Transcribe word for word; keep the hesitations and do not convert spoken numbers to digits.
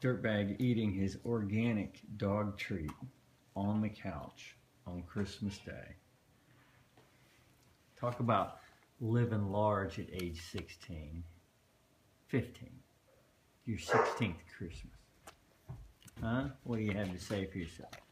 Dirtbag eating his organic dog treat on the couch on Christmas Day. Talk about living large at age sixteen, fifteen, your sixteenth Christmas. Huh? What do you have to say for yourself?